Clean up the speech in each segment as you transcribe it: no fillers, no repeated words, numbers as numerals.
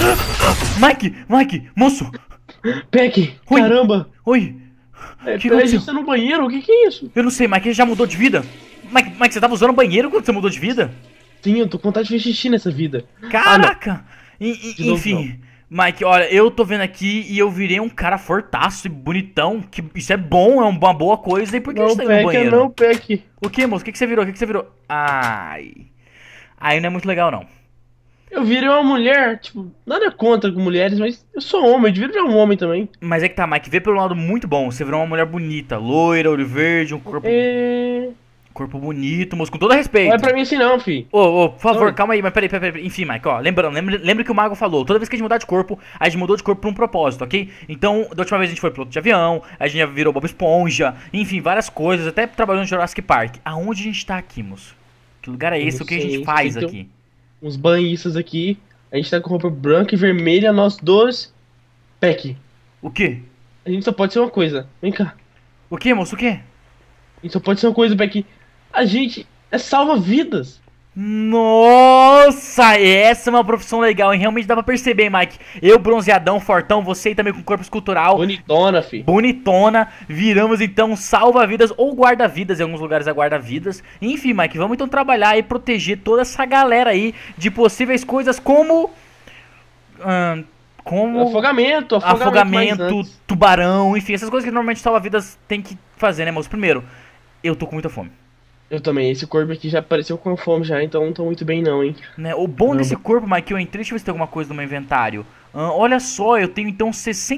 Mike, moço! Peck, Oi. caramba! Oi! Que A aconteceu? gente tá no banheiro, o que é isso? Eu não sei, Mike, ele já mudou de vida? Mike, você tava usando o banheiro quando você mudou de vida? Sim, eu tô com vontade de fazer xixi nessa vida. Ah, não, Caraca! de novo não. Enfim, Mike, olha, eu tô vendo aqui e eu virei um cara fortaço e bonitão, que isso é bom, é uma boa coisa, e por que a gente Não, tá indo no Peck, banheiro? não, Peck. O que, moço? O que que você virou? O que que você virou? Ai... Aí não é muito legal, não. Eu virei uma mulher, tipo, nada contra com mulheres, mas eu sou homem, eu devia virar um homem também. Mas é que tá, Mike, vê pelo lado muito bom. Você virou uma mulher bonita, loira, olho verde, um corpo bonito, moço, com todo Não é respeito. pra mim assim não, fi. Ô, por favor, Oi. calma aí, mas peraí. Enfim, Mike, ó, lembra que o Mago falou, toda vez que a gente mudar de corpo, a gente mudou de corpo por um propósito, ok? Então, da última vez a gente foi piloto de avião, a gente já virou Bob Esponja, enfim, várias coisas, até trabalhou no Jurassic Park. Aonde a gente tá aqui, moço? Que lugar é Eu esse? não O que a gente sei, faz tem aqui? uns banhistas aqui. A gente tá com roupa branca e vermelha, nós dois. Peck, O quê? a gente só pode ser uma coisa. Vem cá. O quê, moço? O quê? A gente só pode ser uma coisa, Peck. A gente é salva-vidas. Nossa, essa é uma profissão legal, hein? Realmente dá pra perceber, Mike. Eu, bronzeadão, fortão, você aí também com corpo escultural, Bonitona, fi. bonitona. Viramos então salva-vidas ou guarda-vidas, em alguns lugares é guarda-vidas. Enfim, Mike, vamos então trabalhar e proteger toda essa galera aí de possíveis coisas como. Como Afogamento mais afogamento, antes. tubarão, enfim, essas coisas que normalmente salva-vidas tem que fazer, né, moço? Primeiro, eu tô com muita fome. Eu também, esse corpo aqui já apareceu com fome já, então não tô muito bem não, hein. Né? O bom desse Caramba. corpo, Mike, eu entrei, deixa eu ver se tem alguma coisa no meu inventário. Olha só, eu tenho então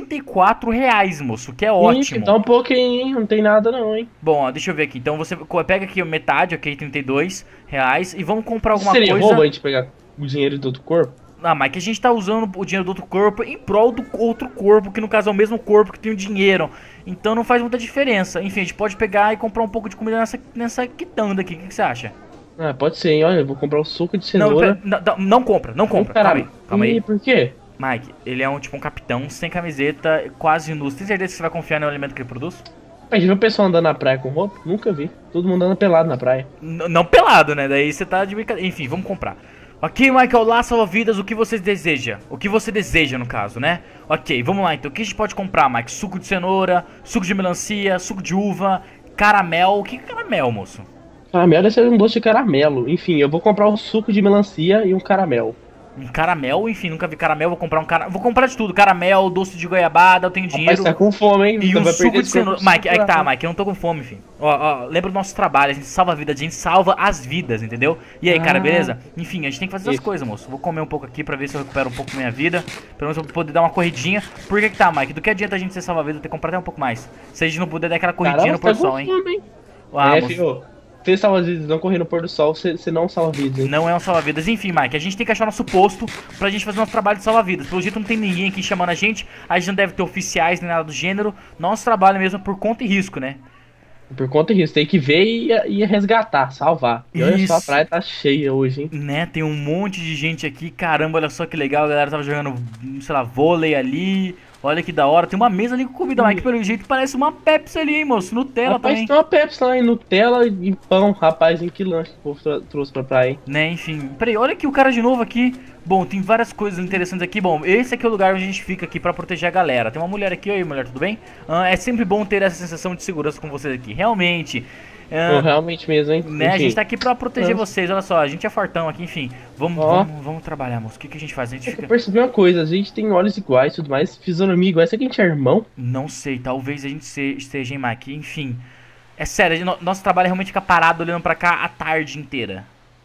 R$ 64, moço, que é Ixi, ótimo. tá um pouco aí, hein, não tem nada não, hein. Bom, ó, deixa eu ver aqui. Então você pega aqui metade, ok, R$ 32, e vamos comprar alguma Seria roubo a coisa. gente pegar o dinheiro do outro corpo? Ah, Mike, a gente tá usando o dinheiro do outro corpo em prol do outro corpo, que no caso é o mesmo corpo que tem o dinheiro. Então não faz muita diferença. Enfim, a gente pode pegar e comprar um pouco de comida nessa quitanda aqui. O que você acha? Ah, pode ser, hein, olha, eu vou comprar o suco de Não, cenoura. não compra, não compra. Calma aí, Caramba. calma aí. Ih, por quê? Mike, ele é um capitão, sem camiseta, quase nu. Você tem certeza que você vai confiar no alimento que ele produz? Pai, já viu o pessoal andando na praia com roupa? Nunca vi. Todo mundo andando pelado na praia. Não pelado, né? Daí você tá de brincadeira. Enfim, vamos comprar. Ok, Michael, lá salva-vidas, o que você deseja? O que você deseja, no caso, né? Ok, vamos lá então. O que a gente pode comprar, Mike? Suco de cenoura, suco de melancia, suco de uva, caramel. O que é caramel, moço? Caramelo deve ser um doce de caramelo. Enfim, eu vou comprar um suco de melancia e um caramel. Um caramel, enfim, nunca vi caramel, vou comprar um caramel. Vou comprar de tudo, caramel, doce de goiabada, eu tenho Rapaz, dinheiro. tá com fome, hein? E Você um vai suco perder de esse corpo cenoura. Mike, é que tá, rápido. Mike, eu não tô com fome, filho. Ó, lembra do nosso trabalho, a gente salva a vida, a gente salva as vidas, entendeu? E aí, cara, Ah, beleza? Enfim, a gente tem que fazer essas isso. coisas, moço. Vou comer um pouco aqui pra ver se eu recupero um pouco minha vida. Pelo menos eu vou poder dar uma corridinha. Por que tá, Mike? Do que adianta a gente ser salva-vida, ter que comprar até um pouco mais? Se a gente não puder dar aquela corridinha Caramba, no pôr você do tá sol, com hein? fome, hein? Ah, É, moço. filho. Você salva vidas, não correr no pôr do sol, você não salva vidas, hein? Não é um salva-vidas. Enfim, Mike, a gente tem que achar nosso posto pra gente fazer nosso trabalho de salva-vidas. Pelo jeito não tem ninguém aqui chamando a gente não deve ter oficiais nem nada do gênero. Nosso trabalho mesmo é por conta e risco, né? Por conta disso, tem que ver e resgatar, salvar. E olha só, a Isso. praia tá cheia hoje, hein? Né, tem um monte de gente aqui, caramba, olha só que legal, a galera tava jogando, sei lá, vôlei ali, olha que da hora, tem uma mesa ali com comida, mas que pelo jeito parece uma Pepsi ali, hein, moço, Nutella Rapaz, também, tem uma Pepsi lá, hein? Nutella e pão, rapaz, em que lanche que o povo trouxe pra praia, hein? né, enfim, peraí, olha aqui o cara de novo aqui, bom, tem várias coisas interessantes aqui, bom, esse aqui é o lugar onde a gente fica aqui pra proteger a galera, tem uma mulher aqui, oi mulher, tudo bem? É sempre bom ter essa sensação de segurança com vocês aqui, realmente, Pô, realmente mesmo, hein? né, a Enfim. gente tá aqui pra proteger Nossa. vocês, olha só, a gente é fortão aqui, enfim, vamos, Ó. vamos trabalhar, moço, o que que a gente faz? A gente Eu fica... percebi uma coisa, a gente tem olhos iguais e tudo mais, fisionomia igual, será que a gente é irmão? Não sei, talvez a gente esteja em Mike. Enfim, é sério, nosso trabalho é realmente ficar parado olhando pra cá a tarde inteira.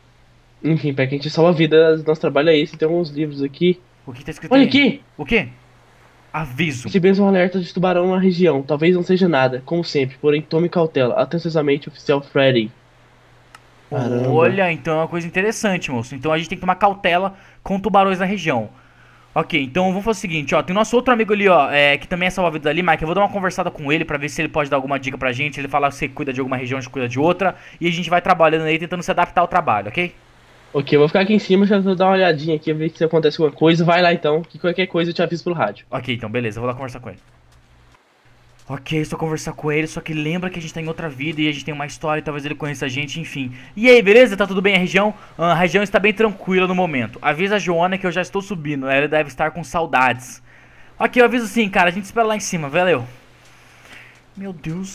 Enfim, pra que a gente salva vidas, nosso trabalho é esse, tem alguns livros aqui. O que tá escrito Olha aí? aqui! O quê? Aviso. Recebemos um alerta de tubarão na região, talvez não seja nada, como sempre, porém tome cautela, atenciosamente, oficial Freddy. Caramba. Olha, então é uma coisa interessante, moço. Então a gente tem que tomar cautela com tubarões na região. Ok, então vamos fazer o seguinte, ó. Tem o nosso outro amigo ali, ó, que também é salva-vidas ali, Mike. Eu vou dar uma conversada com ele pra ver se ele pode dar alguma dica pra gente. Ele falar se cuida de alguma região, a gente cuida de outra. E a gente vai trabalhando aí, tentando se adaptar ao trabalho, ok? Ok, eu vou ficar aqui em cima, já vou dar uma olhadinha aqui, ver se acontece alguma coisa. Vai lá então, que qualquer coisa eu te aviso pelo rádio. Ok, então beleza, eu vou lá conversar com ele. Ok, só conversar com ele, só que lembra que a gente tá em outra vida e a gente tem uma história e talvez ele conheça a gente, enfim. E aí, beleza? Tá tudo bem a região? A região está bem tranquila no momento. Avisa a Joana que eu já estou subindo, ela deve estar com saudades. Ok, eu aviso sim, cara, a gente espera lá em cima, valeu. Meu Deus.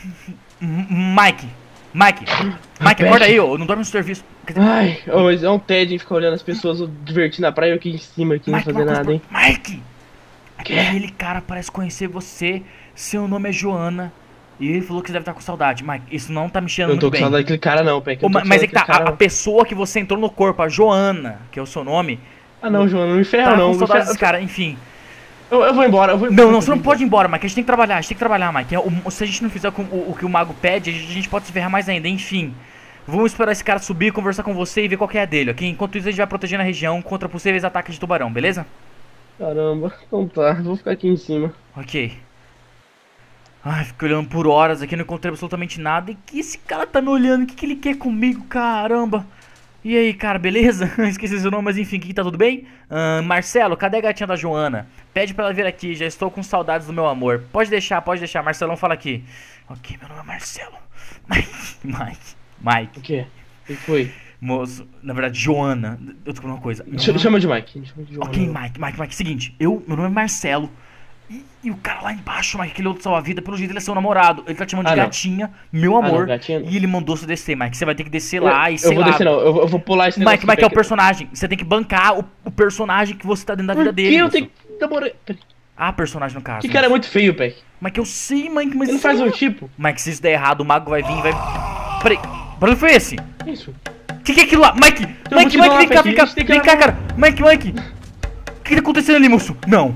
Mike, acorda aí, ô, não dorme no serviço. Ai, mas é um tédio ficar olhando as pessoas divertindo na praia e eu aqui em cima, aqui não fazer nada, hein? Mike! Aquele cara parece conhecer você, seu nome é Joana. E ele falou que você deve estar com saudade. Mike, isso não tá me cheirando Eu não tô muito com bem. saudade daquele cara não, Peck. Mas é que tá, a pessoa que você entrou no corpo, a Joana, que é o seu nome. Ah não, Joana, não me ferra Tá não. com saudade desse cara, enfim. Eu vou embora, eu vou embora. Não, você não pode ir embora, Mike. A gente tem que trabalhar, Mike. Se a gente não fizer o que o mago pede, a gente pode se ferrar mais ainda, enfim. Vamos esperar esse cara subir, conversar com você e ver qual que é a dele, ok? Enquanto isso, a gente vai protegendo a região contra possíveis ataques de tubarão, beleza? Caramba, então tá, vou ficar aqui em cima. Ok. Ai, fiquei olhando por horas aqui, não encontrei absolutamente nada. E que esse cara tá me olhando? O que ele quer comigo? Caramba. E aí, cara, beleza? Esqueci seu nome, mas enfim, aqui tá tudo bem? Marcelo, cadê a gatinha da Joana? Pede pra ela vir aqui, já estou com saudades do meu amor. Pode deixar, Marcelão fala aqui. Ok, meu nome é Marcelo. Mike. O quê? O que foi? Moço, na verdade, Joana. Eu tô falando uma coisa. Chama de Mike. Chama de Joana. Ok, Mike, seguinte, meu nome é Marcelo. E o cara lá embaixo, Mike, aquele outro salva-vida, pelo jeito ele é seu namorado. Ele tá te chamando de gatinha, meu amor. Não, gatinha não. E ele mandou você descer, Mike. Você vai ter que descer lá e sei lá. Eu vou descer não, eu vou pular esse negócio. Mike é o personagem. Você tem que bancar o personagem que você tá dentro da vida dele. Por que eu tenho que namorar? Ah, personagem no caso. Que cara é muito feio, Peck. Mike, eu sei, Mike, mas... Ele não faz um tipo. Mike, se isso der errado, o mago vai vir e vai... Peraí, barulho foi esse? Isso. Que é aquilo lá? Mike, vem cá, cara. Mike. O que tá acontecendo ali, moço? Não.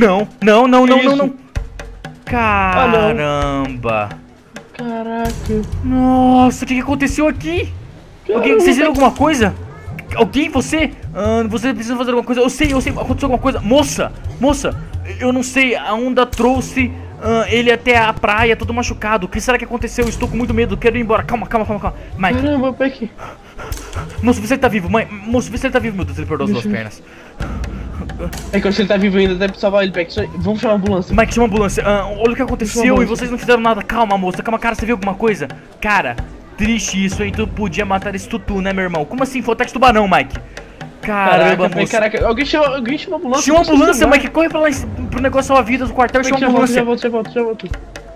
Caramba. Caraca. Nossa, o que aconteceu aqui? Alguém, vocês viram alguma coisa? Alguém, você? Você precisa fazer alguma coisa? Eu sei, aconteceu alguma coisa. Moça, eu não sei, a onda trouxe ele até a praia, todo machucado. O que será que aconteceu? Eu estou com muito medo, quero ir embora. Calma. Mike. Caramba, Peck. Moço, vê se ele tá vivo, moço, vê se ele tá vivo, meu Deus, ele perdeu as duas pernas. É que eu acho que ele tá vivo ainda, deve salvar ele, Peck. Vamos chamar a ambulância. Mike, chama a ambulância. Olha o que aconteceu e vocês não fizeram nada. Calma, moça, calma, cara, você viu alguma coisa? Cara, triste isso, hein? Tu podia matar esse tutu, né, meu irmão? Como assim? Foi ataque de tubarão, Mike. Caramba, moça. Caraca, alguém chama a ambulância. Chama a ambulância, Mike, corre pra lá pro negócio salvar vidas do quartel e chama a ambulância. Já volto.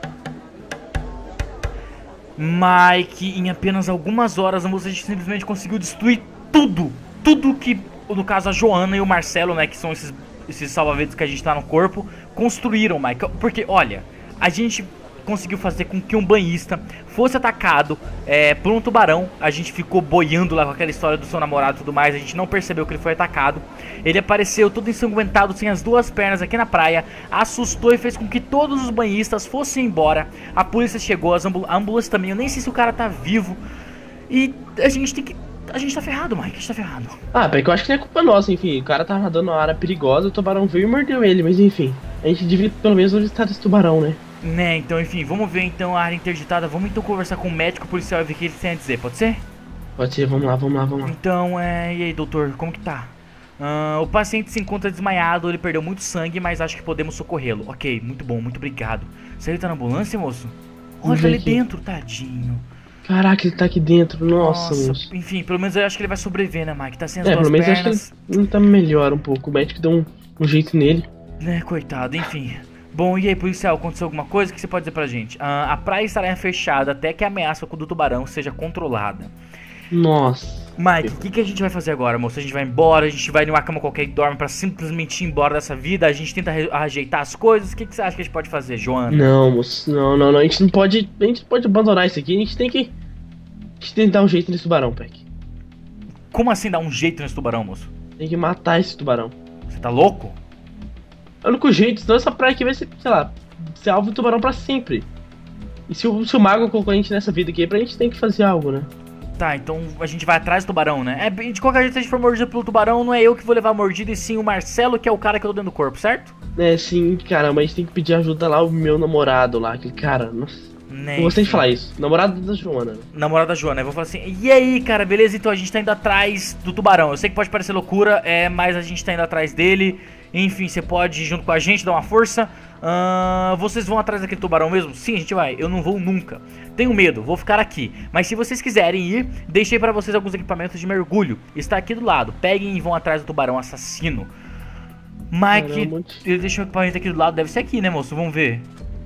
Mike, em apenas algumas horas a moça simplesmente conseguiu destruir tudo que, no caso, a Joana e o Marcelo, né, que são esses salva-vidas que a gente tá no corpo, construíram, Mike. Porque, olha, a gente conseguiu fazer com que um banhista fosse atacado por um tubarão. A gente ficou boiando lá com aquela história do seu namorado e tudo mais. A gente não percebeu que ele foi atacado. Ele apareceu todo ensanguentado, sem as duas pernas aqui na praia, assustou e fez com que todos os banhistas fossem embora. A polícia chegou, a ambulância também. Eu nem sei se o cara tá vivo. E a gente tá ferrado, Mike, a gente tá ferrado. Ah, Peck, eu acho que não é culpa nossa, enfim. O cara tava nadando numa área perigosa, o tubarão veio e mordeu ele, mas enfim. A gente devia pelo menos onde está esse tubarão, né? Né, então, enfim, vamos ver então a área interditada. Vamos então conversar com o médico policial e ver o que ele tem a dizer, pode ser? Pode ser, vamos lá. Então, e aí, doutor, como que tá? O paciente se encontra desmaiado, ele perdeu muito sangue, mas acho que podemos socorrê-lo. Ok, muito bom, muito obrigado. Você tá na ambulância, moço? Olha, tá ali dentro, tadinho. Caraca, ele tá aqui dentro, nossa, moço. Enfim, pelo menos eu acho que ele vai sobreviver, né, Mike? Tá sem as duas pelo menos pernas. acho que ele tá melhor um pouco. O médico deu um jeito nele. Né, coitado, enfim. Bom, e aí, policial, aconteceu alguma coisa? O que você pode dizer pra gente? A praia estará fechada até que a ameaça do tubarão seja controlada. Nossa. Mike, o que a gente vai fazer agora, moço? A gente vai embora, a gente vai numa cama qualquer e dorme pra simplesmente ir embora dessa vida? A gente tenta ajeitar as coisas? O que você acha que a gente pode fazer, Joana? Não, moço, não. A gente não pode abandonar isso aqui. A gente tem que dar um jeito nesse tubarão, Peck. Como assim dar um jeito nesse tubarão, moço? Tem que matar esse tubarão. Você tá louco? É o único jeito, senão essa praia aqui vai ser, sei lá, ser alvo do tubarão pra sempre. E se o mago colocou a gente nessa vida aqui, a gente tem que fazer algo, né? Tá, então a gente vai atrás do tubarão, né? De qualquer jeito, se a gente for mordido pelo tubarão, não é eu que vou levar a mordida, e sim o Marcelo, que é o cara que eu tô dentro do corpo, certo? Sim, caramba, a gente tem que pedir ajuda lá, o meu namorado lá, aquele cara, nossa. Né, eu gostei de falar isso, namorado da Joana. Namorado da Joana, eu vou falar assim, e aí, cara, beleza? Então a gente tá indo atrás do tubarão. Eu sei que pode parecer loucura, mas a gente tá indo atrás dele. Enfim, você pode ir junto com a gente, dar uma força. Vocês vão atrás daquele tubarão mesmo? Sim, a gente vai. Eu não vou nunca. Tenho medo, vou ficar aqui. Mas se vocês quiserem ir, deixei pra vocês alguns equipamentos de mergulho. Está aqui do lado. Peguem e vão atrás do tubarão assassino. Mike, ele deixou o equipamento aqui do lado. Deve ser aqui, né, moço? Vamos ver.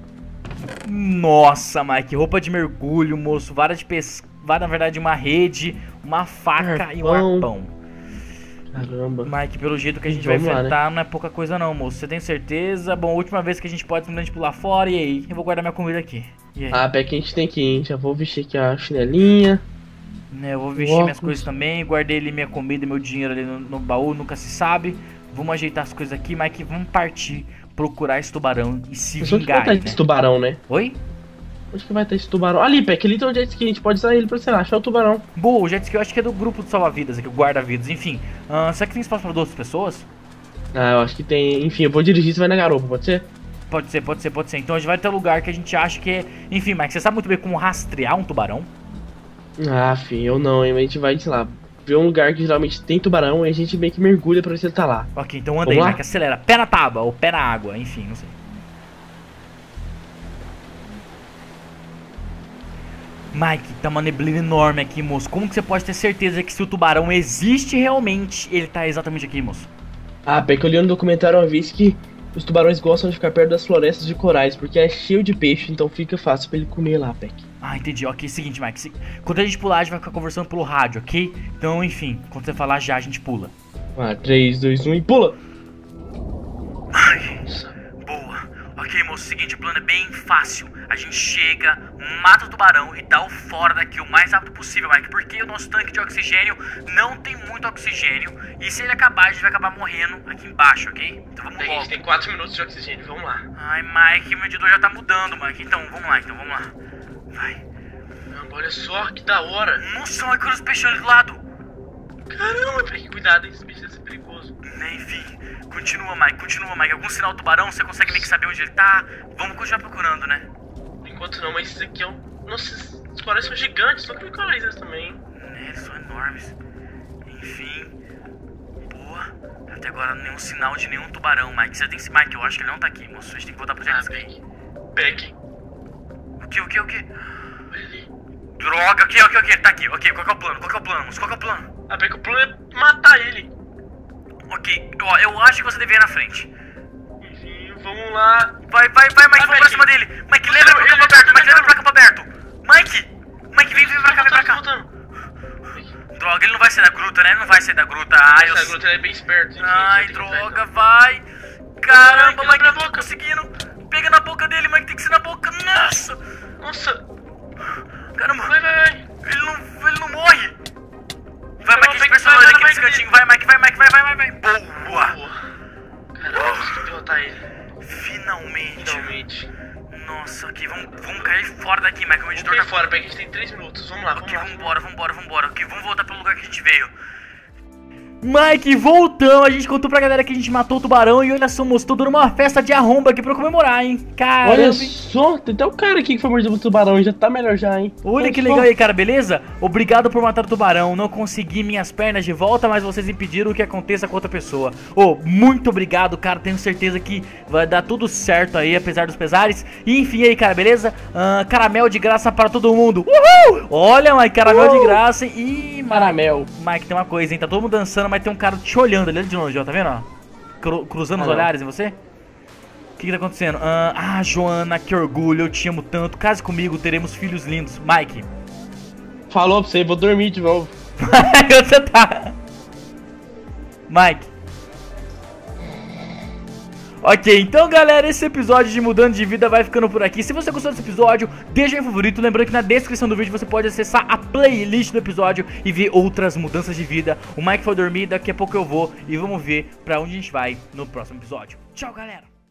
Nossa, Mike, roupa de mergulho, moço. Vara de pesca, na verdade, uma rede, uma faca e um arpão. Caramba. Mike, pelo jeito que a gente vai enfrentar, não é pouca coisa não, moço. Você tem certeza? Bom, a última vez que a gente pode simplesmente pular fora, e aí? Eu vou guardar minha comida aqui. E aí? Peck, a gente tem que ir, hein? Já vou vestir aqui a chinelinha. Eu vou vestir minhas coisas também. Guardei ali minha comida e meu dinheiro ali no baú, nunca se sabe. Vamos ajeitar as coisas aqui, Mike, vamos partir procurar esse tubarão e se vingar, vai estar esse tubarão, né? Oi? Onde que vai estar esse tubarão? Ali, Peck, ali tem um jet ski, a gente pode usar ele pra, sei lá, achar o tubarão. Boa, o jet ski eu acho que é do grupo de salva-vidas aqui, o guarda-vidas, enfim. Será que tem espaço pra duas pessoas? Eu acho que tem. Enfim, eu vou dirigir, você vai na garupa, pode ser? Pode ser. Então a gente vai ter um lugar que a gente acha que é... Enfim, Mike, você sabe muito bem como rastrear um tubarão? Eu não, hein? A gente vai, sei lá, ver um lugar que geralmente tem tubarão e a gente meio que mergulha pra ver se ele tá lá. Ok, então anda aí, Mike, acelera. Pé na tábua ou pé na água, enfim, não sei. Mike, tá uma neblina enorme aqui, moço. Como que você pode ter certeza que se o tubarão existe realmente, ele tá exatamente aqui, moço? Peck, eu li no documentário uma vez que os tubarões gostam de ficar perto das florestas de corais, porque é cheio de peixe, então fica fácil pra ele comer lá, Peck. Entendi. Ok, seguinte, Mike. Quando a gente pular, a gente vai ficar conversando pelo rádio, ok? Então, enfim, quando você falar já, a gente pula. 3, 2, 1 e pula! Boa. Ok, moço, seguinte, o plano é bem fácil. A gente chega, mata o tubarão e dá o fora daqui o mais rápido possível, Mike. Porque o nosso tanque de oxigênio não tem muito oxigênio. E se ele acabar, a gente vai acabar morrendo aqui embaixo, ok? Então vamos logo. A gente tem 4 minutos de oxigênio, vamos lá. Mike, meu medidor já tá mudando, Mike. Então, vamos lá. Vai. Olha só, que da hora. Nossa, Mike, olha os peixes ali do lado. Caramba, Peck, cuidado, esse bicho é perigoso. Enfim, continua, Mike. Algum sinal do tubarão, você consegue meio que saber onde ele tá? Vamos continuar procurando, né? Por enquanto não, mas isso aqui é um... Nossa, os corais são gigantes, só que corais eles também. Eles são enormes. Enfim. Boa. Até agora nenhum sinal de nenhum tubarão, Mike. Você tem esse Mike, eu acho que ele não tá aqui, moço. A gente tem que voltar pro jet ski. Peck. O que? Olha ali. Droga, ok, ele tá aqui. Ok, qual que é o plano, moço? Qual que é o plano? Peck, o plano é matar ele. Ok, eu acho que você deveria ir na frente. Enfim, vamos lá. Vai, Mike, vamos pra cima dele. Mike, lembra pro campo aberto, Mike, lembra pro campo aberto. Mike, vem pra cá. Droga, ele não vai sair da gruta, né? Ele não vai sair da gruta. A gruta ele é bem esperto. Droga, vai. Caramba, Mike, eu não tô conseguindo. Pega na boca dele, Mike, tem que ser na boca. Nossa. Caramba. Vai. Ele não morre. Vai, Mike, a gente pressiona ele aqui nesse cantinho. Vai. Boa. Caramba, consegui derrotar ele. Finalmente. Nossa, ok, vamos cair fora daqui, Mike. O editor tá fora, Peck, a gente tem 3 minutos. Vamos lá. Vambora. Ok, vamos voltar pro lugar que a gente veio. Mike, voltamos, a gente contou pra galera que a gente matou o tubarão e olha só, moço, tô dando uma festa de arromba aqui pra comemorar, hein. Caramba. Olha só, tem até o cara aqui que foi mordido pelo tubarão e já tá melhor já, hein. Olha que legal aí, cara, beleza? Obrigado por matar o tubarão, não consegui minhas pernas de volta, mas vocês impediram que aconteça com outra pessoa. Muito obrigado, cara, tenho certeza que vai dar tudo certo aí, apesar dos pesares. E enfim aí, cara, beleza? Caramel de graça para todo mundo. Uhul! Olha, Mike, caramel de graça e... Caramel. Mike, tem uma coisa, hein, tá todo mundo dançando, mas tem um cara te olhando ali de longe, ó, tá vendo, ó? Cruzando os olhares em você. O que tá acontecendo? Joana, que orgulho, eu te amo tanto. Case comigo, teremos filhos lindos. Mike. Falou pra você, vou dormir de novo. Onde você tá? Mike. Ok, então galera, esse episódio de Mudando de Vida vai ficando por aqui. Se você gostou desse episódio, deixa aí favorito. Lembrando que na descrição do vídeo você pode acessar a playlist do episódio e ver outras mudanças de vida. O Mike foi dormir, daqui a pouco eu vou e vamos ver pra onde a gente vai no próximo episódio. Tchau, galera!